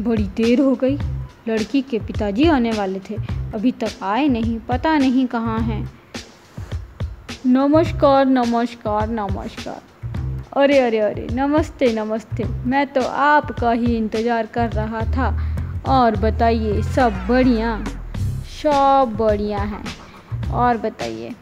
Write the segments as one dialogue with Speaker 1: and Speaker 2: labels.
Speaker 1: बड़ी देर हो गई। लड़की के पिताजी आने वाले थे, अभी तक आए नहीं, पता नहीं कहाँ हैं। नमस्कार नमस्कार नमस्कार। अरे अरे अरे, नमस्ते नमस्ते। मैं तो आपका ही इंतज़ार कर रहा था। और बताइए, सब बढ़िया? सब बढ़िया हैं। और बताइए,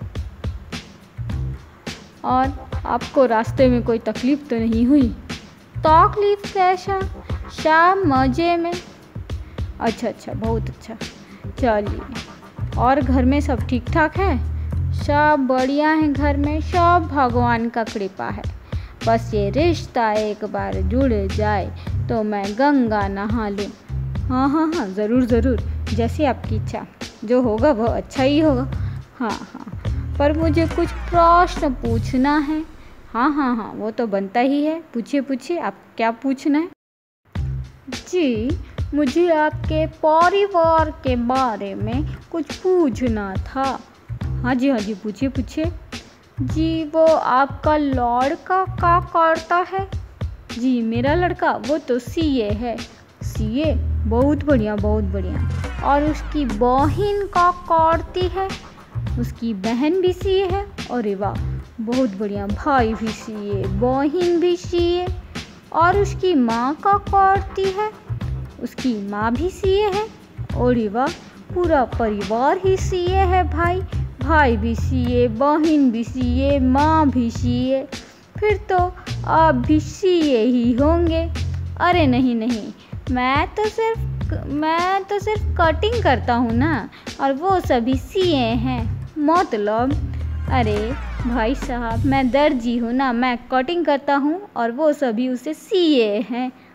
Speaker 1: और आपको रास्ते में कोई तकलीफ़ तो नहीं हुई? तकलीफ़ कैसा? सब मज़े में। अच्छा अच्छा, बहुत अच्छा। चलिए, और घर में सब ठीक ठाक है? सब बढ़िया है, घर में सब भगवान का कृपा है। बस ये रिश्ता एक बार जुड़ जाए तो मैं गंगा नहा लूँ। हाँ हाँ हाँ, ज़रूर ज़रूर, जैसी आपकी इच्छा। जो होगा वह अच्छा ही होगा। हाँ हाँ, पर मुझे कुछ प्रश्न पूछना है। हाँ हाँ हाँ, वो तो बनता ही है। पूछिए पूछिए, आप क्या पूछना है? जी, मुझे आपके परिवार के बारे में कुछ पूछना था। हाँ जी, पूछिए पूछिए। जी, वो आपका लड़का क्या करता है? जी, मेरा लड़का वो तो सीए है। सीए, बहुत बढ़िया बहुत बढ़िया। और उसकी बहन क्या करती है? उसकी बहन भी सीए है। अरे वाह, बहुत बढ़िया। भाई भी सीए, बहन भी सीए। और उसकी माँ क्या करती है? उसकी माँ भी सीए है। अरे वाह, पूरा परिवार ही सीए है भाई। भाई भी सीए, बहन भी सीए, माँ भी सीए। फिर तो आप भी सीए ही होंगे। अरे नहीं नहीं, मैं तो सिर्फ कटिंग करता हूँ ना, और वो सभी सीए हैं। मतलब, अरे भाई साहब, मैं दर्जी हूँ ना, मैं कटिंग करता हूँ और वो सभी उसे सीए हैं।